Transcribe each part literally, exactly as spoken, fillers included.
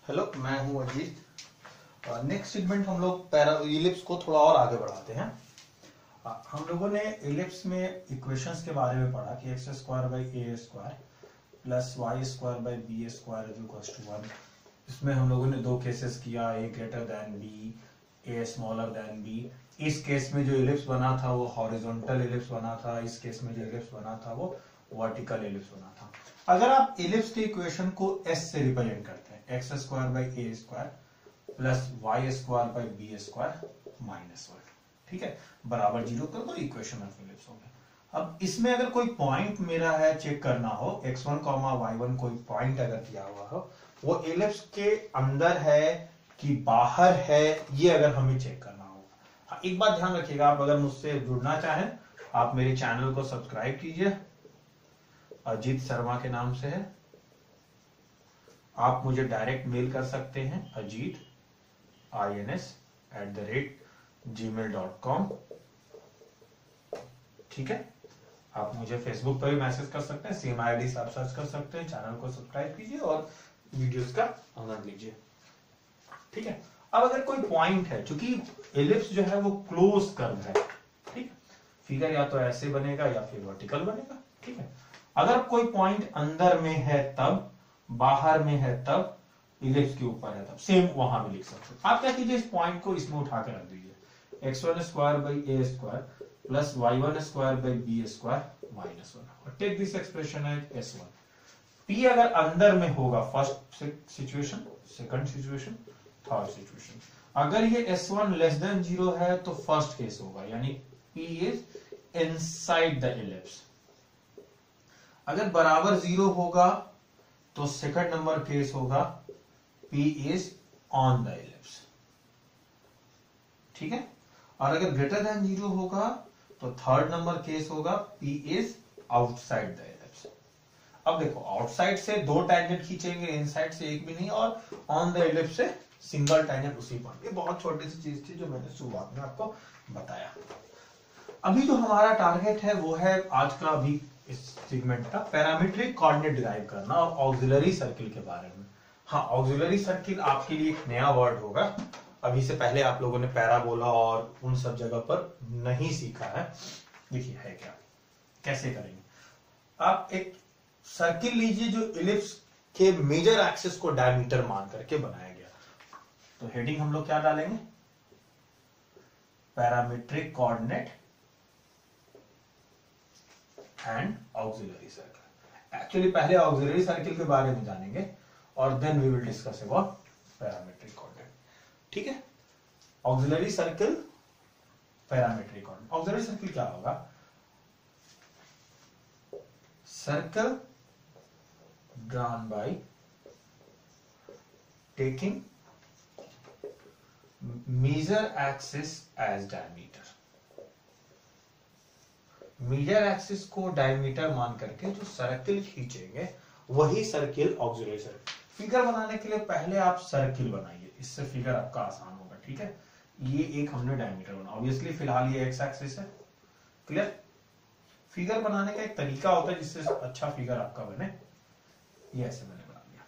Hello, मैं हूं Ajit. Next segment हम लोग पैरा इलिप्स को थोड़ा और आगे बढ़ाते हैं। आ, हम लोगों ने इलिप्स में इक्वेशंस के बारे में पढ़ा कि x square by a square plus y square by b square is equal to one. इसमें हम लोगों ने दो केसेस किया, a greater than b, a smaller than b. इस केस में जो इलिप्स बना था वो हॉरिजॉन्टल इलिप्स बना था, इस केस में जो इलिप्स बना था वो वर्टिकल इलिप्स बना था। अगर आप इलिप्स के इक्वेशन को एस से रिप्रेजेंट करते हैं, x square by a square plus y square by b square minus one, ठीक है, बराबर जीरो कर दो, इक्वेशन ऑफ इलिप्स हो गया। अब इसमें अगर कोई पॉइंट मेरा है चेक करना हो, x one comma y one कोई पॉइंट अगर दिया हुआ हो, वो इलिप्स के अंदर है कि बाहर है, ये अगर हमें चेक करना होगा। हाँ, एक बात ध्यान रखिएगा, आप अगर मुझसे जुड़ना चाहें आप मेरे चैनल को सब्सक्राइब कीजिए, अजीत शर्मा के नाम से है। आप मुझे डायरेक्ट मेल कर सकते हैं Ajit I N S at the rate G mail dot com, ठीक है। आप मुझे फेसबुक पर भी मैसेज कर सकते हैं, सेम आईडी से आप सर्च कर सकते हैं। चैनल को सब्सक्राइब कीजिए और वीडियोस का आनंद लीजिए, ठीक है। अब अगर कोई पॉइंट है, चूंकि एलिप्स जो है वो क्लोज कर्व है, ठीक है, फिगर या तो ऐसे बनेगा या फिर वर्टिकल बनेगा, ठीक है। अगर कोई पॉइंट अंदर में है तब, बाहर में है तब, इलिप्स के ऊपर है तब, सेम वहां भी लिख सकते हो। आप क्या कीजिए, इस पॉइंट को इसमें उठा के रख दीजिए, x one square by a square plus y one square by b square minus one, और take this expression as S one. P अगर अंदर में होगा, first situation, second situation, third situation. अगर ये S one less than zero है तो first case होगा, यानी P is inside the ellipse. अगर बराबर जीरो होगा तो सेकंड नंबर केस होगा P is on the ellipse, ठीक है। और अगर ग्रेटर देन जीरो होगा तो थर्ड नंबर केस होगा P is outside the ellipse. अब देखो, आउटसाइड से दो टैंजेंट खींचेंगे, इनसाइड से एक भी नहीं, और ऑन द इलिप्स से सिंगल टैंजेंट उसी पॉइंट। ये बहुत छोटी सी चीज थी जो मैंने शुरुआत में आपको बताया। अभी जो हमारा टारगेट है वो है आज का, अभी इस सेगमेंट का, पैरामीट्रिक कोऑर्डिनेट डिराइव करना और ऑक्सिलरी सर्किल के बारे में। हाँ, ऑक्सिलरी सर्किल आपके लिए एक नया वर्ड होगा, अभी से पहले आप लोगों ने पैराबोला और उन सब जगह पर नहीं सीखा है। देखिए है क्या, कैसे करेंगे। आप एक सर्किल लीजिए जो इलिप्स के मेजर एक्सिस को डायमीटर मान करके बनाया गया। तो हेडिंग हम लोग क्या डालेंगे, parametric coordinate and auxiliary circle. Actually पहले ऑक्सिलरी सर्किल के बारे में जानेंगे और then we will discuss about parametric coordinate, ठीक है। Auxiliary circle, parametric coordinate. Auxiliary circle क्या होगा, circle drawn by taking major axis as diameter. Major axis को डायमीटर मान करके जो सर्किल खींचेंगे वही सर्किल ऑक्सिलरी सर्किल। फिगर बनाने के लिए पहले आप सर्किल बनाइए, इससे फिगर आपका आसान होगा, ठीक है। ये एक हमने डायमीटर बना, ऑब्वियसली फिलहाल ये एक्स एक्सिस है, क्लियर। फिगर बनाने का एक तरीका होता है जिससे अच्छा फिगर आपका बने, ये ऐसे मैंने बना दिया,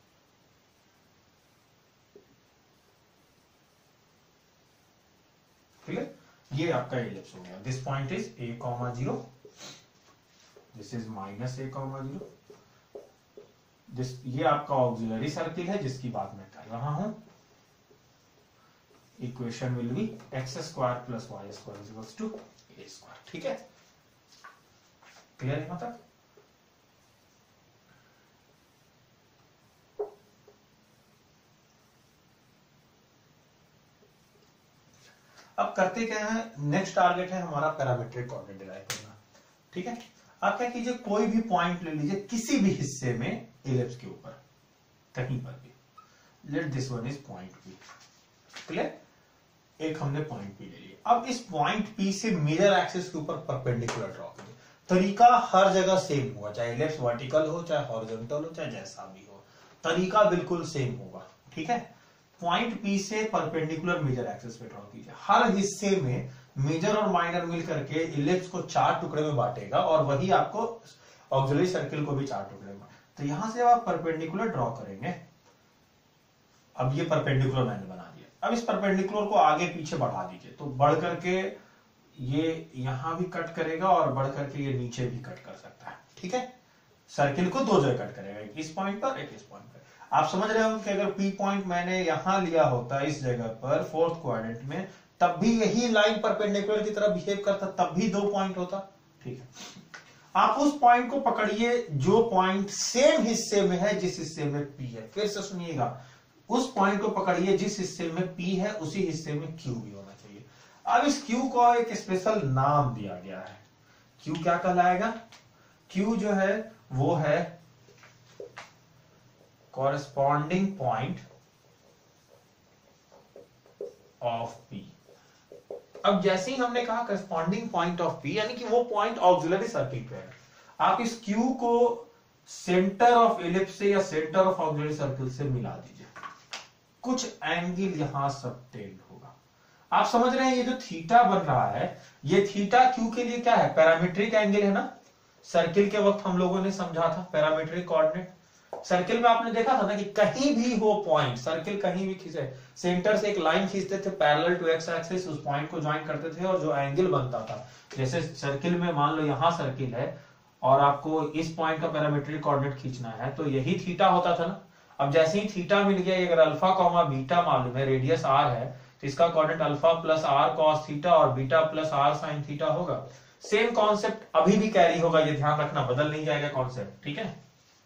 क्लियर। ये आपका इलिप्स हो गया। This point is a comma zero, this is minus a comma zero. This, ये आपका ऑक्सिलरी सर्किल है जिसकी बात मैं कर रहा हूं। Equation will be x square plus y square is equal to a square, ठीक है। क्लियर है मतलब। अब करते क्या है, नेक्स्ट टारगेट है हमारा पैरामीट्रिक कोऑर्डिनेट डिराइव करना, ठीक है। आप क्या कीजिए, कोई भी पॉइंट ले लीजिए किसी भी हिस्से में इलिप्स के ऊपर, कहीं पर भी। Let this one is point P, clear. एक हमने पॉइंट पी ले लिया। अब इस पॉइंट पी से मेजर एक्सिस के ऊपर परपेंडिकुलर ड्रॉ करिए। तरीका हर जगह सेम होगा, चाहे इलिप्स वर्टिकल हो, चाहे हॉरिजॉन्टल हो, चाहे जैसा भी हो, तरीका बिल्कुल सेम होगा, ठीक है। पॉइंट पी से परपेंडिकुलर मेजर एक्सिस पे ड्रॉ कीजिए। हर हिस्से में मेजर और माइनर मिल करके इलिप्स को चार टुकड़े में बांटेगा और वही आपको ऑक्सिलरी सर्किल को भी चार टुकड़े में। तो यहां से आप परपेंडिकुलर ड्रॉ करेंगे, अब ये परपेंडिकुलर मैंने बना दिया। अब इस परपेंडिकुलर को आगे पीछे बढ़ा दीजिए, तो बढ़ करके ये यहां भी कट करेगा और बढ़ करके ये नीचे भी कट कर सकता है। ठीक है, सर्किल को दो जगह कट करेगा, एक इस पॉइंट पर एक इस पॉइंट पर। आप समझ रहे हो कि अगर पी पॉइंट मैंने यहां लिया होता इस जगह पर फोर्थ क्वाड्रेंट में, तब भी यही लाइन परपेंडिकुलर की तरह बिहेव करता, तब भी दो पॉइंट होता। ठीक है, आप उस पॉइंट को पकड़िए जो पॉइंट सेम हिस्से में है जिस हिस्से में पी है। फिर से सुनिएगा, उस पॉइंट को पकड़िए जिस हिस्से में पी है उसी हिस्से में क्यू भी होना चाहिए। अब इस क्यू को एक स्पेशल नाम दिया गया है। क्यू क्या कहलाएगा? क्यू जो है वो है कॉरेस्पॉन्डिंग पॉइंट ऑफ पी। अब जैसे ही हमने कहा कॉरेस्पॉन्डिंग पॉइंट ऑफ पी, यानी कि वो पॉइंट ऑक्सिलरी सर्किल पे है। आप इस क्यू को सेंटर ऑफ इलिप्स से या सेंटर ऑफ ऑक्सिलरी सर्किल से मिला दीजिए, कुछ एंगल यहां सबटेंड होगा। आप समझ रहे हैं, ये जो थीटा बन रहा है, ये थीटा क्यू के लिए क्या है? पैरामीट्रिक एंगल है ना। सर्किल के वक्त हम लोगों ने समझा था पैरामीट्रिक कोऑर्डिनेट। सर्किल में आपने देखा था ना कि कहीं भी हो पॉइंट, सर्किल कहीं भी खींचे, सेंटर से एक लाइन खींचते थे पैरेलल टू एक्स एक्सिस, उस पॉइंट को ज्वाइन करते थे और जो एंगल बनता था, जैसे सर्किल में मान लो यहां सर्किल है और आपको इस पॉइंट का पैरामीट्रिक कोऑर्डिनेट खींचना है, तो यही थीटा होता था ना। अब जैसे ही थीटा मिल गया, अगर अल्फा कॉमा बीटा मालूम है, रेडियस आर है, तो इसका coordinate alpha plus R cos theta और beta plus R sine theta होगा। सेम कॉन्सेप्ट अभी भी कैरी होगा, ये ध्यान रखना, बदल नहीं जाएगा कॉन्सेप्ट। ठीक है,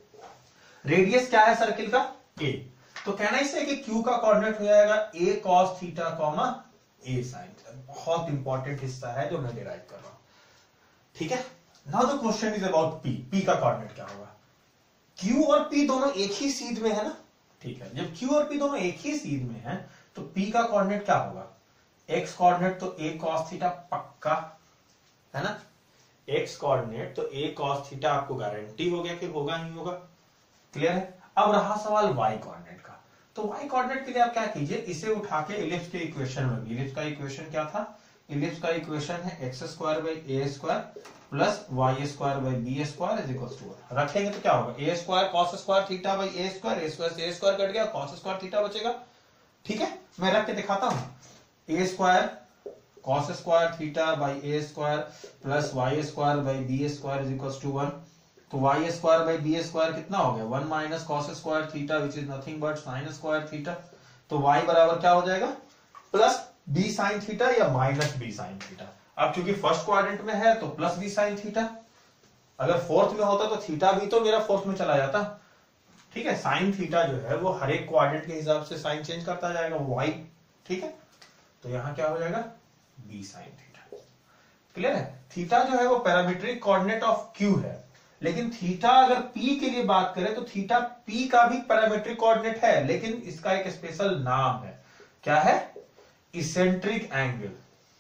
रेडियस क्या है सर्किल का? ए। तो कहना इससे कि क्यू का कोऑर्डिनेट हो जाएगा a cos theta comma a sine theta. बहुत इंपॉर्टेंट हिस्सा है जो मैं डिराइव कर रहा हूं। ठीक है, now the question is about P. P का कोऑर्डिनेट क्या होगा? क्यू और पी दोनों एक ही सीध में है ना। ठीक है, जब क्यू और पी दोनों एक ही सीध में है तो पी का कोऑर्डिनेट क्या होगा? एक्स कोऑर्डिनेट तो ए कॉस थीटा पक्का है ना। एक्स कोऑर्डिनेट तो ए कॉस थीटा आपको गारंटी हो गया कि होगा ही होगा। क्लियर है? अब रहा सवाल वाई कोऑर्डिनेट का। तो वाई कोऑर्डिनेट के लिए आप क्या कीजिए, इसे उठा के इलिप्स के इक्वेशन में, इलिप्स का इक्वेशन क्या था? इलिप्स का इक्वेशन है x square by a square plus y square by b square is equal to one. रखेंगे तो क्या होगा? A square cos square theta by a square, a square से ए स्क्वायर कट गया, कॉस स्क्वायर थीटा बचेगा। ठीक है, मैं रख के दिखाता हूं। A square cos square theta by a square plus y square by b square is equal to one. तो y square by b square कितना हो गया? One minus cos square theta which is nothing but sine square theta. तो y बराबर क्या हो जाएगा? Plus b sine theta या माइनस बी साइन थीटा। अब क्योंकि फर्स्ट क्वाड्रेंट में है तो प्लस बी साइन थीटा, अगर फोर्थ में होता तो थीटा भी तो मेरा फोर्थ में चला जाता। ठीक है, साइन थीटा जो है वो हर एक क्वाड्रेंट के हिसाब से साइन चेंज करता जाएगा, वाई। ठीक है, तो यहां क्या हो जाएगा? B sine theta. क्लियर है? थीटा जो है वो पैरामीट्रिक कोऑर्डिनेट ऑफ क्यू है, लेकिन थीटा अगर पी के लिए बात करें तो थीटा पी का भी पैरामीट्रिक कोऑर्डिनेट है, लेकिन इसका एक स्पेशल नाम है। क्या है? Eccentric angle.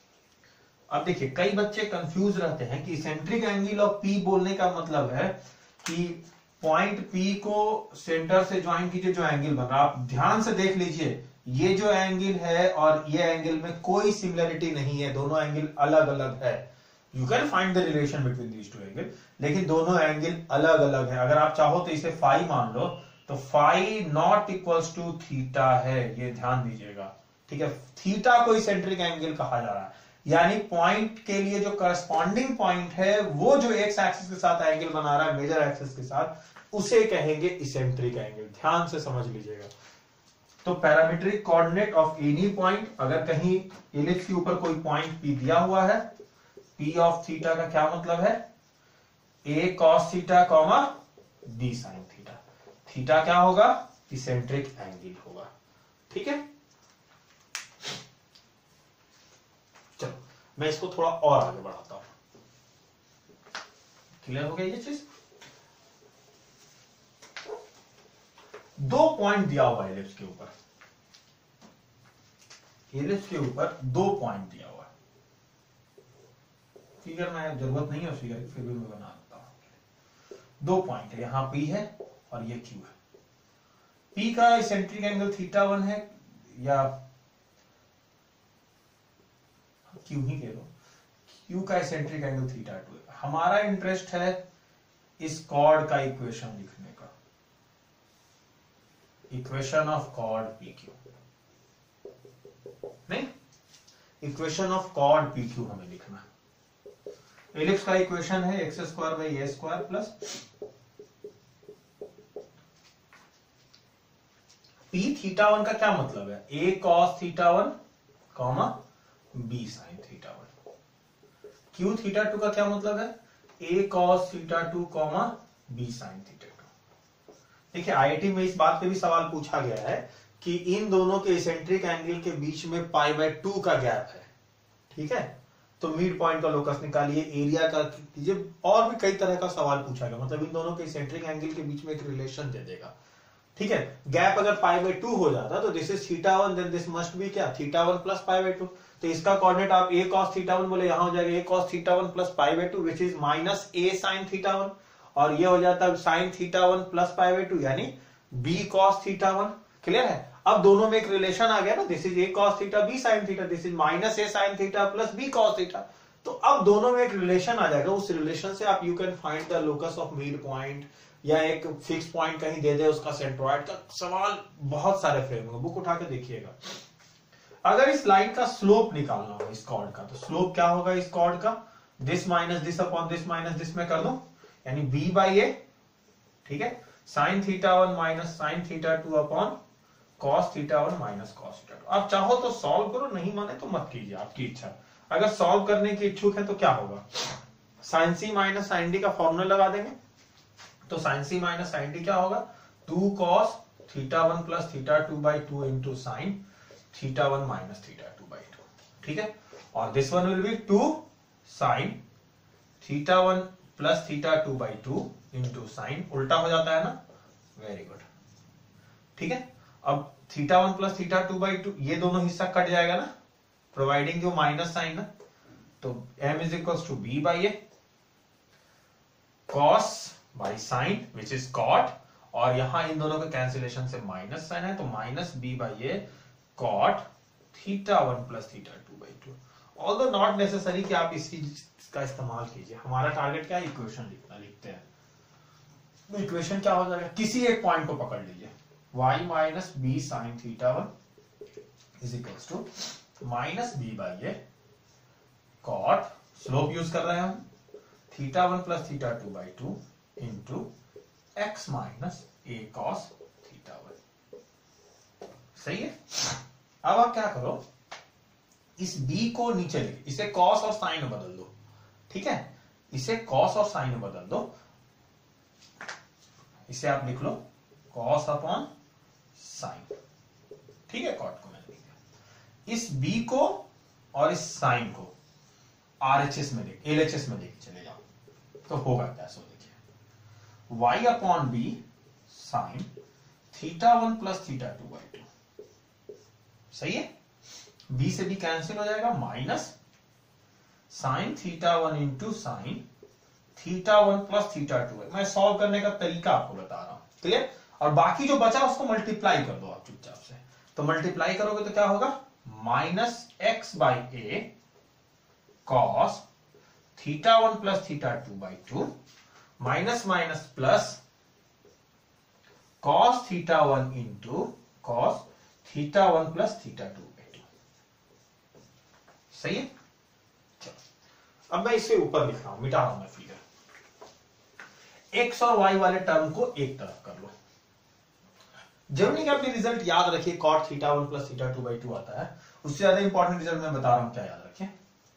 अब देखिए, कई बच्चे कंफ्यूज रहते हैं कि इसेंट्रिक एंगल ऑफ पी बोलने का मतलब है कि पॉइंट पी को सेंटर से ज्वाइन कीजिए, जो एंगल बन रहा है। आप ध्यान से देख लीजिए, ये जो एंगल है और ये एंगल में कोई सिमिलरिटी नहीं है, दोनों एंगल अलग अलग है। You can find the relation between these two angle, लेकिन दोनों एंगल अलग अलग है। अगर आप चाहो तो इसे फाई मान लो, तो phi not equals to theta है, ये ध्यान दीजिएगा। ठीक है, थीटा को इसेंट्रिक एंगल कहा जा रहा है, यानी पॉइंट के लिए जो करस्पॉन्डिंग पॉइंट है वो जो एक्स एक्सिस के साथ एंगल बना रहा है मेजर एक्सिस के साथ, उसे कहेंगे इसेंट्रिक एंगल। ध्यान से समझ लीजिएगा। तो parametric coordinate of any point, अगर कहीं इलिप्स के ऊपर कोई पॉइंट पी दिया हुआ है, पी ऑफ थीटा का क्या मतलब है? A cos theta comma b sine theta. Theta क्या होगा? इसेंट्रिक एंगल होगा। ठीक है, चलो मैं इसको थोड़ा और आगे बढ़ाता हूं। क्लियर हो गया ये चीज? दो पॉइंट दिया हुआ है इलिप्स के ऊपर, इलिप्स के ऊपर दो पॉइंट दिया हुआ है। फिगर में जरूरत नहीं है उस फिगर की, फिर भी मैं बना देता हूं। दो पॉइंट है, यहां पी है और ये क्यू है। पी का इसेंट्रिक एंगल थीटा वन है, या क्यू ही कह लो, क्यू का इसेंट्रिक एंगल थीटा टू है। हमारा इंटरेस्ट है इस कॉर्ड का इक्वेशन लिखने का। Equation of chord P Q, नहीं, equation of chord P Q हमें लिखना। एलिप्स का इक्वेशन है x square by a square plus P theta one का क्या मतलब है, a cos theta one comma b sine theta one. Q theta two का क्या मतलब है, a cos theta two comma b sine theta two. देखिए आईआईटी में इस बात पे भी सवाल पूछा गया है कि इन दोनों के इसेंट्रिक एंगल के बीच में पाई बाय टू का गैप है, ठीक है, तो मिड पॉइंट का लोकस निकालिए, एरिया का कीजिए, और भी कई तरह का सवाल पूछा गया। मतलब इन दोनों के इसेंट्रिक एंगल के बीच में एक रिलेशन दे देगा, ठीक है। गैप अगर पाई बाय टू हो जाता तो this is theta one, then this must be क्या, theta one plus pi by two. तो इसका कोऑर्डिनेट आप ए कॉस थीटा वन बोले, यहां हो जाएगा a cos theta one plus pi by two which is minus a sine theta one, और ये हो जाता है sine theta one plus pi by two यानी b cos theta one. Clear है। अब दोनों में एक रिलेशन आ गया ना, this is a cos theta b sine theta, this is minus a sine theta plus b cos theta. तो अब दोनों में एक रिलेशन आ जाएगा, उस रिलेशन से आप you can find the locus of mid point, या एक फिक्स पॉइंट कहीं दे दे उसका सेंट्रोइड का सवाल बहुत सारे फ्रेम में, बुक उठा के देखिएगा। अगर इस लाइन का स्लोप निकालना हो इस कॉर्ड का, तो स्लोप क्या होगा इस कॉर्ड का, this minus this upon this minus this में कर दो, यानी बी बाई ए, ठीक है, sine theta one minus sine theta two upon cos theta one minus cos theta two. आप चाहो तो सॉल्व करो, नहीं माने तो मत कीजिए, आपकी इच्छा। अगर सॉल्व करने की इच्छुक है तो क्या होगा, sine C minus sine D का फॉर्मूला लगा देंगे। तो sine C minus sine D क्या होगा, two cos theta one plus theta two by two into sine theta one minus theta two by two, ठीक है। और this one will be two sine theta one plus theta two by two into sine, उल्टा हो जाता है ना, very good, ठीक है। अब theta one plus theta two by two, ये दोनों हिस्सा कट जाएगा ना, प्रोवाइडिंग यू माइनस साइन ना, तो m is equal to b by a cos by sine which is cot, और यहां इन दोनों के कैंसिलेशन से माइनस साइन है, तो minus b by a cot theta one plus theta two by two. Although not necessary कि आप इसी का इस्तेमाल कीजिए, हमारा टारगेट क्या है, इक्वेशन लिखना। लिखते हैं तो इक्वेशन क्या हो जाएगा, किसी एक पॉइंट को पकड़ लीजिए, y minus b sine theta one is equals to minus b by a cot, slope use कर रहे हैं हम, theta one plus theta two by two into x minus a cos theta one. सही है। अब आप क्या करो, इस b को नीचे लिख, इसे कॉस और साइन में बदल दो, ठीक है, इसे कॉस और साइन में बदल दो, इसे आप लिख लो कॉस अपॉन साइन, ठीक है, कॉट को मैंने लिखा। इस b को और इस साइन को आरएचएस में देख, एलएचएस में देख चले जाओ, तो होगा क्या, सो देखिए y upon b sine theta one plus theta two by two, सही है। b से b कैंसिल हो जाएगा, minus sine theta one into sine theta one plus theta two है। मैं सॉल्व करने का तरीका आपको बता रहा हूं, क्लियर। और बाकी जो बचा उसको मल्टीप्लाई कर दो आप चुपचाप से, तो मल्टीप्लाई करोगे तो क्या होगा, minus x by a cos theta one plus theta two by two minus minus plus cos theta one into cos theta one plus theta two by two. सही है। चलो अब मैं इसे ऊपर लिख रहा हूं, मिटा रहा हूं मैं फिगर, एक्स और वाई वाले टर्म को एक तरफ कर लो। जरूरी कि अपनी रिजल्ट याद रखिए, cot theta one plus theta two by two आता है, उससे ज्यादा इंपॉर्टेंट रिजल्ट मैं बता रहा हूं, क्या याद रखें,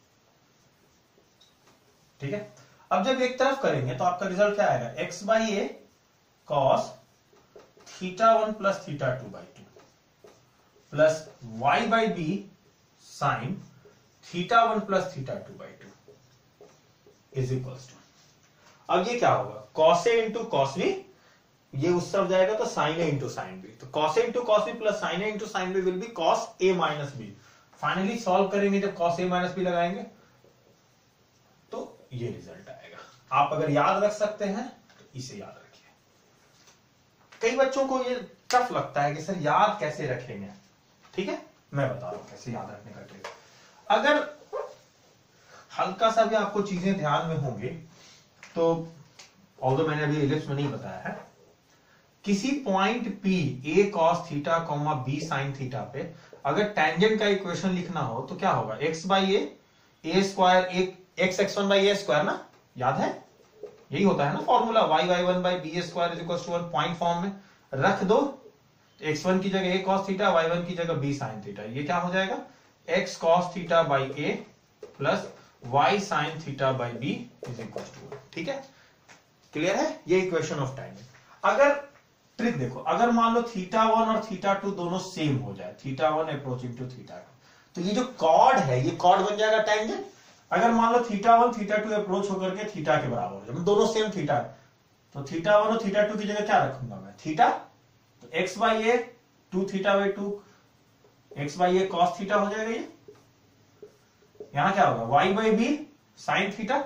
ठीक है। अब जब एक तरफ करेंगे तो आपका रिजल्ट क्या आएगा, x by a cos theta one plus theta two by two plus y by b sine theta one plus theta two by two is equals to, अब ये क्या होगा, cos a into cos b, ये उस तरफ जाएगा तो sine a into sine b, तो cos a into cos b plus sine a into sine b will be cos a minus b. Finally solve करेंगे जब कॉस ए माइनस बी लगाएंगे तो ये रिजल्ट आएगा। आप अगर याद रख सकते हैं तो इसे याद रखिए। कई बच्चों को ये टफ लगता है कि सर याद कैसे रखेंगे, ठीक है, मैं बता रहा हूं कैसे याद रखने का ट्रिक। अगर हल्का सा भी आपको चीजें ध्यान में होंगी तो, ऑल्दो मैंने अभी एलिप्स में नहीं बताया है, किसी point P a cos theta comma b sin theta पे अगर टेंजेंट का इक्वेशन लिखना हो तो क्या होगा, x by a a square एक x x one by a square ना, याद है यही होता है ना formula, y y one by b square is equal to one, point form में रख दो, एक्स वन की जगह a cos theta, y one की जगह b sin थीटा, ये क्या हो जाएगा x cos थीटा by a plus y sin थीटा by b is equal to one. ठीक है, क्लियर है, ये इक्वेशन ऑफ टेंजेंट। अगर ट्रिक देखो, अगर मान लो थीटा वन और थीटा टू दोनों सेम हो जाए, theta one approaching to theta two, तो ये जो कॉर्ड है ये कॉर्ड बन जाएगा टेंजेंट। अगर मान लो theta one theta two approach होकर के थीटा के बराबर हो जाए, दोनों सेम थीटा है, तो थीटा वन और थीटा टू की जगह क्या रखूंगा मैं, थीटा, तो x by a two theta by two x by a cos theta हो जाएगा, ये यहां क्या होगा y by b sine theta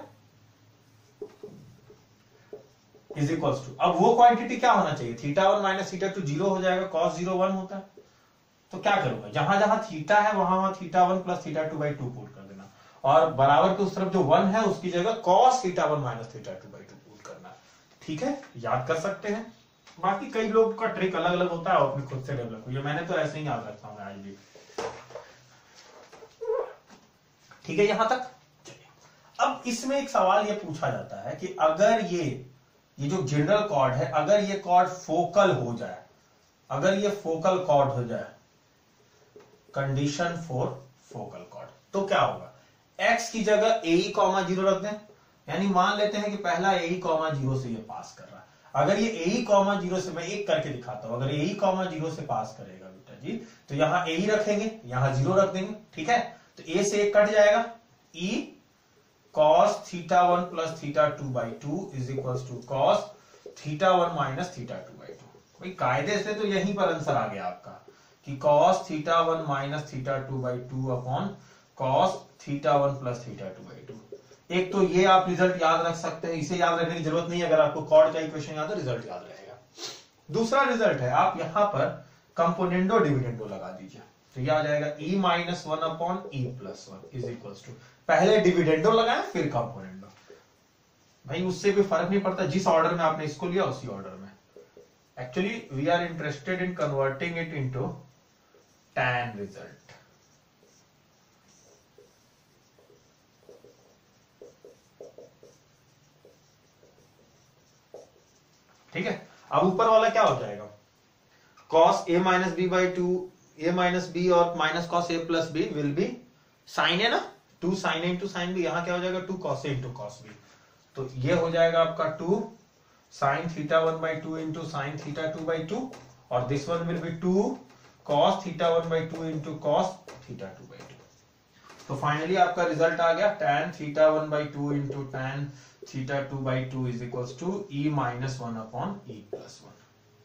is equals to, अब वो क्वांटिटी क्या होना चाहिए, theta one minus theta two zero हो जाएगा, कॉस जीरो वन होता है, तो क्या करूंगा जहां जहां थीटा है वहां वहां theta one plus theta two by two put कर देना, और बराबर के उस तरफ जो वन है उसकी जगह cos theta one minus theta two by two put करना। ठीक है, याद कर सकते हैं। बाकी कई लोग का ट्रिक अलग अलग होता है, अपने खुद से डेवलप हुई, मैंने तो ऐसे ही याद रखता हूं आज भी। ठीक है, यहां तक। अब इसमें एक सवाल ये पूछा जाता है कि अगर ये ये जो जनरल कॉर्ड है, अगर ये कॉर्ड फोकल हो जाए, अगर ये फोकल कॉर्ड हो जाए, कंडीशन फॉर फोकल कॉर्ड, तो क्या होगा, x की जगह ए ई कॉमा जीरो रख दें, यानी मान लेते हैं कि पहला ए ई कॉमा जीरो से ये पास कर रहा है। अगर ये ए ई कॉमा जीरो से, मैं एक करके दिखाता हूं, अगर ए ई कॉमा जीरो से पास करेगा बेटा जी, तो यहां ए ई रखेंगे, यहां जीरो रख देंगे। ठीक है, तो ए से एक कट जाएगा, e cos theta one plus theta two by two is equal to cos theta one minus theta two by two. भाई कायदे से तो यहीं पर आंसर आ गया आपका कि cos theta one minus theta two by two upon cos theta one plus theta two by two. एक तो ये आप रिजल्ट याद रख सकते हैं, इसे याद रखने की जरूरत नहीं है, अगर आपको कॉर्ड का इक्वेशन याद है रिजल्ट याद रहेगा। दूसरा रिजल्ट है, आप यहां पर कंपोनेंडो डिविडेंडो लगा दीजिए, तो ये आ जाएगा e minus one upon e plus one is equal to, पहले डिविडेंडो लगाए फिर कंपोनेंडो। भाई उससे भी फर्क नहीं पड़ता, जिस ऑर्डर में आपने इसको लिया उसी ऑर्डर में। Actually we are interested in converting it into tan result. ठीक है, अब ऊपर वाला क्या हो जाएगा, cos a minus b by two, a minus b और minus cos a plus b will be sine है ना, two sine a into sine b, यहां क्या हो जाएगा two cos a into cos b, तो ये हो जाएगा आपका two sine theta one by two into sine theta two by two, और this one will be two cos theta one by two into cos theta two by two. तो finally आपका result आ गया tan theta one by two into tan theta two by two is equal to e minus one upon e plus one.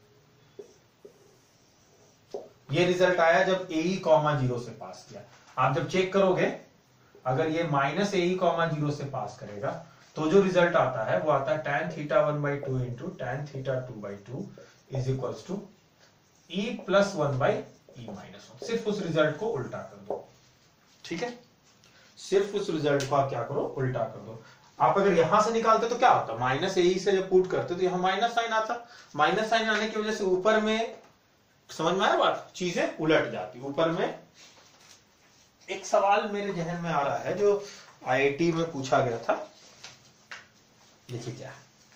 ये result आया जब ए e comma zero से पास किया। आप जब चेक करोगे, अगर ये minus a e comma zero से पास करेगा तो जो रिजल्ट आता है वो आता है tan theta one by two into tan theta two by two is equal to e plus one by e minus one. सिर्फ उस रिजल्ट को उल्टा कर दो। ठीक है, सिर्फ उस रिजल्ट को आप क्या करो, उल्टा कर दो। आप अगर यहां से निकालते तो क्या होता, माइनस ए ई से जब पुट करते तो यहां माइनस साइन आता, माइनस साइन आने की वजह से ऊपर में, समझ में आया बात, चीजें उलट जाती। ऊपर में एक सवाल मेरे जहन में आ रहा है जो आई आई टी में पूछा गया था, देखिए क्या है।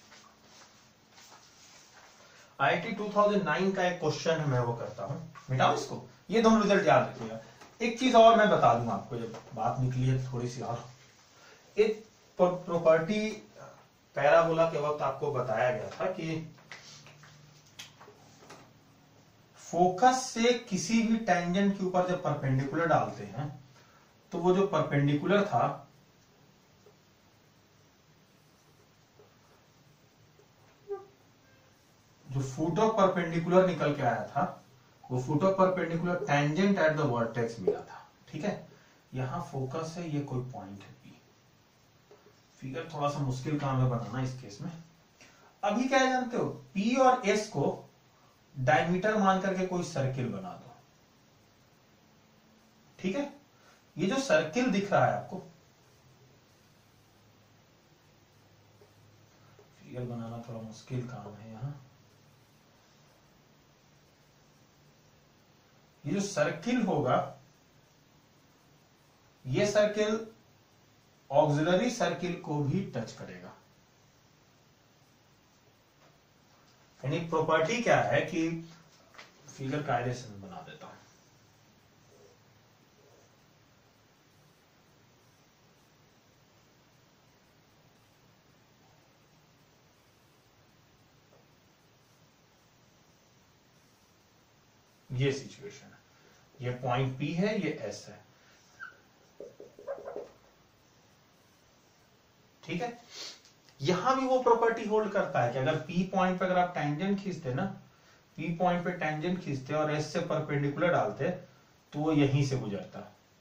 I I T two thousand nine का एक क्वेश्चन है, मैं वो करता हूं, मिटाओ इसको, ये दोनों रिजल्ट याद रखिएगा। एक चीज और मैं बता दूं आपको, जब बात निकली है थोड़ी सी और, एक प्रॉपर्टी पैराबोला के वक्त आपको बताया गया था कि फोकस से किसी भी टेंजेंट के ऊपर जब परपेंडिकुलर डालते हैं तो वो जो परपेंडिकुलर था जो फुट ऑफ परपेंडिकुलर निकल के आया था, वो foot of perpendicular tangent at the vertex मिला था। ठीक है, यहां फोकस है, ये कोई पॉइंट है पी। फिगर थोड़ा सा मुश्किल काम है बनाना इस केस में। अभी क्या जानते हो, पी और एस को डायमीटर मान करके कोई सर्किल बना दो। ठीक है, ये जो सर्किल दिख रहा है आपको, फिगर बनाना थोड़ा मुश्किल काम है यहां। ये जो सर्किल होगा, ये सर्किल ऑक्सिलरी सर्किल को भी टच करेगा। यानी प्रॉपर्टी क्या है कि फिगर कायदे से मैं बना देता हूं। ये सिचुएशन है, ये पॉइंट P है, ये S है, ठीक है। यहां भी वो प्रॉपर्टी होल्ड करता है कि अगर P पॉइंट पे अगर आप टेंजेंट खींचते ना, P पॉइंट पे टेंजेंट खींचते और S से परपेंडिकुलर डालते तो वो यहीं से गुजरता।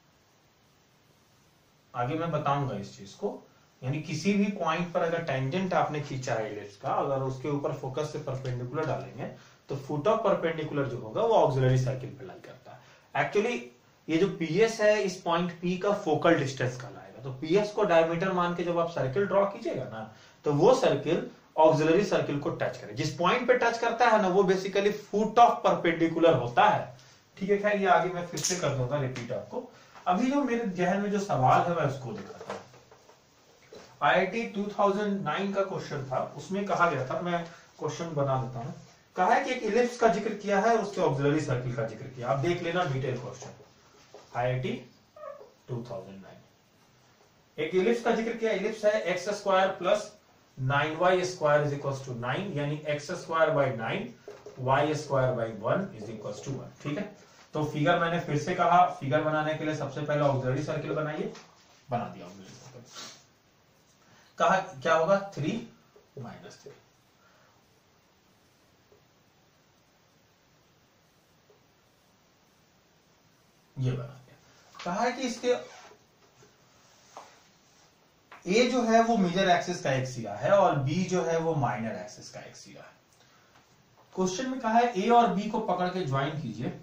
आगे मैं बताऊंगा इस चीज को। यानी किसी भी पॉइंट पर अगर टेंजेंट आपने खींचा है इलिप्स का, अगर उसके ऊपर फोकस से परपेंडिकुलर डालेंगे तो फुट ऑफ परपेंडिकुलर जो होगा वो ऑक्सिलरी सर्किल पे लाई करता है। एक्चुअली ये जो पीएस है इस पॉइंट P का फोकल डिस्टेंस कहलाएगा। तो पीएस को डायमीटर मान के जब आप सर्किल ड्रॉ कीजिएगा ना, तो वो सर्किल ऑक्सिलरी सर्किल को टच करे। जिस पॉइंट पे टच करता है ना, वो बेसिकली फुट ऑफ परपेंडिकुलर होता है, ठीक है। खैर ये आगे मैं फिर से कर दूंगा रिपीट आपको। अभी जो मेरे जहन में जो सवाल है मैं उसको दिखाता हूँ। आई आई टी दो हज़ार नौ का क्वेश्चन था, उसमें कहा गया था, मैं क्वेश्चन बना देता हूँ। कहा है कि एक इलिप्स का जिक्र किया है और उसके ऑक्सिलरी सर्किल का जिक्र किया। आप देख लेना detail question. I I T दो हज़ार नौ एक इलिप्स का जिक्र किया। इलिप्स है x square plus nine y square is equal to nine, यानी x square by nine y square by one is equal to one, ठीक है। तो फिगर मैंने फिर से कहा, फिगर बनाने के लिए सबसे पहले ऑक्सिलरी सर्किल बनाइए। बना दिया ऑक्सिलरी सर्किल। कहा क्या होगा, थ्री माइनस थ्री। ये बना दिया। कहा है कि इसके ए जो है वो मेजर एक्सिस का एक सिरा है और बी जो है वो माइनर एक्सिस का एक सिरा है। क्वेश्चन में कहा है ए और बी को पकड़ के ज्वाइन कीजिए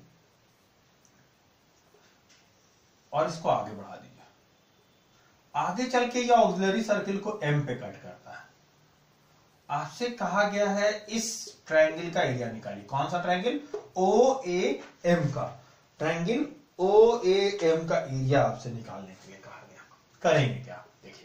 और इसको आगे बढ़ा दीजिए। आगे चल के ये ऑक्सिलरी सर्किल को एम पे कट करता है। आपसे कहा गया है इस ट्रायंगल का एरिया निकालिए। कौन सा ट्रायंगल, ओ ए एम का ट्रायंगल। ओ ए एम का एरिया आपसे निकालने के लिए कहा गया। करेंगे क्या, देखिए।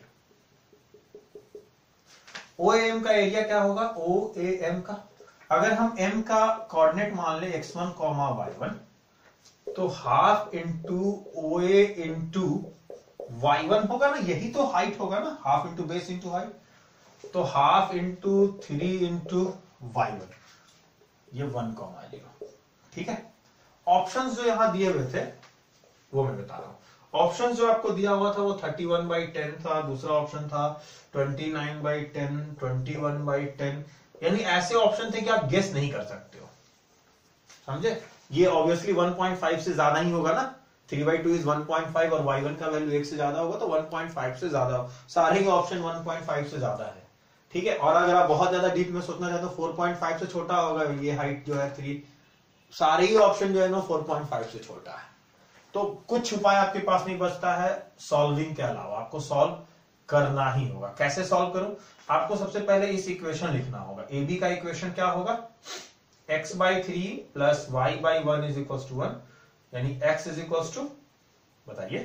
ओ ए एम का एरिया क्या होगा, ओ ए एम का, अगर हम m का कोऑर्डिनेट मान ले x one comma y one, तो half into O A into y one होगा ना, यही तो हाइट होगा ना, half into base into height. तो half into three into y one, ये वन कॉमा जीरो, ठीक है। ऑप्शंस जो यहां दिए हुए थे वो मैं बता रहा हूं। ऑप्शन जो आपको दिया हुआ था वो थर्टी वन बाई टेन था, दूसरा ऑप्शन था twenty nine by ten, twenty one by ten. यानी ऐसे ऑप्शन थे कि आप गेस नहीं कर सकते हो, समझे। ये ऑब्वियसली वन पॉइंट फाइव से ज्यादा ही होगा ना, three by two is one point five और वाई वन का वैल्यू एक से ज्यादा होगा तो वन पॉइंट फाइव से ज्यादा हो। सारे ही ऑप्शन वन पॉइंट फाइव से ज्यादा है, ठीक है। और अगर आप बहुत ज्यादा डीप में सोचना चाहते हो फोर पॉइंट फाइव से छोटा होगा, ये हाइट जो है थ्री, सारे ही ऑप्शन जो है ना फोर पॉइंट फाइव से छोटा है। तो कुछ उपाय आपके पास नहीं बचता है सॉल्विंग के अलावा, आपको सॉल्व करना ही होगा। कैसे सॉल्व करूं, आपको सबसे पहले इस इक्वेशन लिखना होगा। ए बी का इक्वेशन क्या होगा, x by three plus y by one is equal to one, यानी x इज इक्वल टू, बताइए,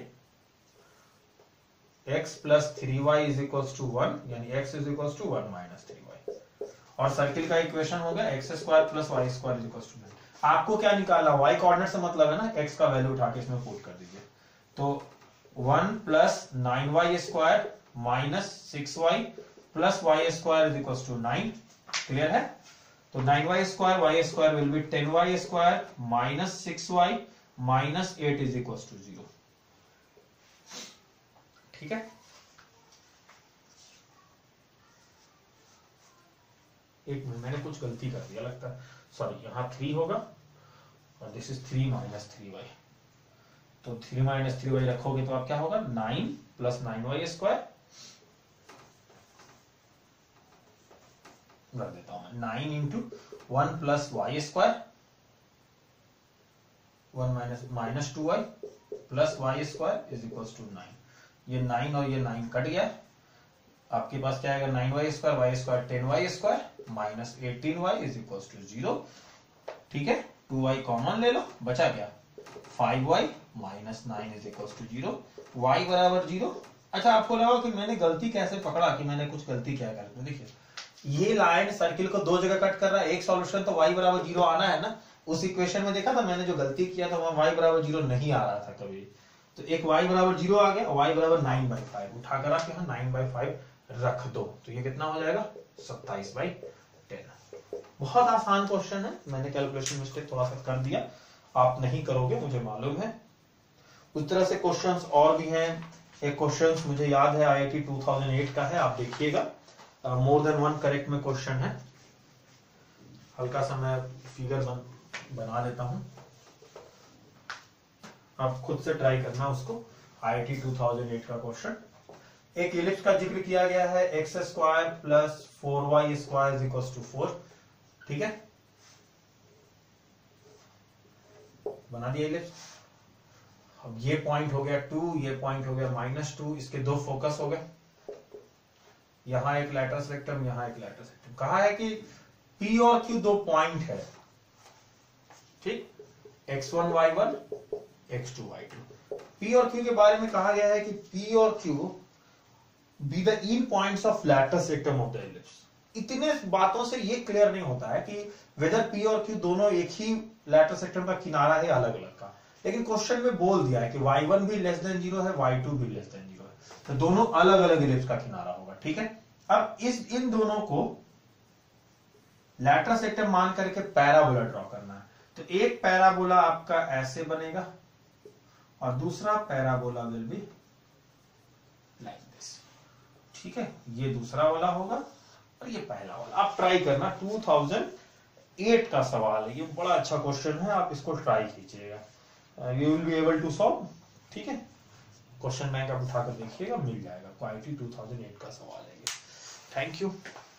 x plus three y is equal to one, यानी x is equal to one minus three y. और circle का equation होगा x square plus y square is equal to nine. आपको क्या निकालना, y coordinate से मतलब है ना, x का वैल्यू उठा के इसमें पुट कर दीजिए। तो one plus nine y square minus six y plus y square is equal to nine. Clear है। तो nine y square y square will be ten y square minus six y minus eight is equal to zero, ठीक है। एक minute, मैंने कुछ गलती कर दिया लगता है, सॉरी। यहां थ्री होगा और this is three minus three y. तो थ्री माइनस थ्री वाई रखोगे तो आप क्या होगा, nine plus nine y square, कर देता हूं मैं, nine into one plus y square, one minus minus two y plus y square is equal to nine. ये नाइन और ये नाइन कट गया, आपके पास क्या आएगा, nine y square y square ten y square minus eighteen y is equal to zero, ठीक है। टू वाई कॉमन ले लो, बचा क्या, five y minus nine is equal to zero, y बराबर जीरो। अच्छा, आपको लगा कि मैंने गलती कैसे पकड़ा, कि मैंने कुछ गलती क्या कर दी। देखिए ये लाइन सर्किल को दो जगह कट कर रहा है, एक सॉल्यूशन तो वाई बराबर जीरो आना है ना। उस इक्वेशन में देखा था मैंने जो गलती किया था वहां वाई बराबर जीरो नहीं आ रहा था कभी, तो एक वाई बराबर जीरो आ गया, वाई बराबर नाइन बाई फाइव उठाकर आप यहाँ नाइन बाई फाइव रख दो, तो ये कितना हो जाएगा सत्ताईस बाई टेन। बहुत आसान क्वेश्चन है, मैंने कैलकुलेशन मिस्टेक थोड़ा सा कर दिया, आप नहीं करोगे मुझे मालूम है। उस तरह से क्वेश्चंस और भी हैं। एक क्वेश्चन मुझे याद है I I T two thousand eight का है, आप देखिएगा, मोर देन वन करेक्ट में क्वेश्चन है। हल्का सा मैं फिगर बन, बना देता हूं, आप खुद से ट्राई करना उसको। I I T two thousand eight का क्वेश्चन, एक इलिप्स का जिक्र किया गया है, x square plus four y square is equal to four. ठीक है, बना दिया इलिप्स। अब ये पॉइंट हो गया टू, ये पॉइंट हो गया माइनस टू, इसके दो फोकस हो गए, यहां एक लैटरस रेक्टम, यहां एक लैटरस रेक्टम। कहा है कि P और Q दो पॉइंट है, ठीक, x one y one, x two y two. P और Q के बारे में कहा गया है कि P और Q be the end points of latus rectum of the ellipse. इतने बातों से ये क्लियर नहीं होता है कि वेदर P और Q दोनों एक ही लैटरस रेक्टम का किनारा है अलग अलग का, लेकिन क्वेश्चन में बोल दिया है कि वाई वन भी लेस देन जीरो है, वाई टू भी लेस देन जीरो है, तो दोनों अलग अलग इलिप्स का किनारा होगा। ठीक है, अब इस इन दोनों को लैटरस रेक्टम मान करके पैराबोला ड्रॉ करना है। तो एक पैराबोला आपका ऐसे बनेगा और दूसरा parabola will be like this. ठीक है, ये दूसरा वाला होगा और ये पहला वाला। आप ट्राई करना, टू थाउजेंड एट का सवाल है, ये बड़ा अच्छा क्वेश्चन है, आप इसको ट्राई कीजिएगा, you will be able to solve. ठीक है, क्वेश्चन बैंक आप उठाकर देखिएगा, मिल जाएगा। I I T two thousand eight का सवाल है ये। Thank you.